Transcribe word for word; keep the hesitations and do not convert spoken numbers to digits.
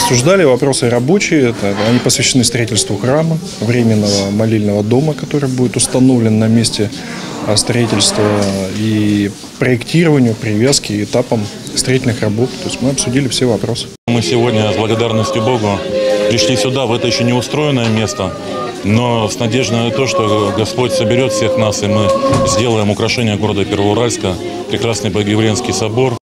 Обсуждали вопросы рабочие. Это, они посвящены строительству храма, временного молильного дома, который будет установлен на месте строительства, и проектированию, привязке и этапам строительных работ. То есть мы обсудили все вопросы. Мы сегодня с благодарностью Богу пришли сюда, в это еще не устроенное место, но с надеждой на то, что Господь соберет всех нас, и мы сделаем украшение города Первоуральска, прекрасный Богоявленский собор.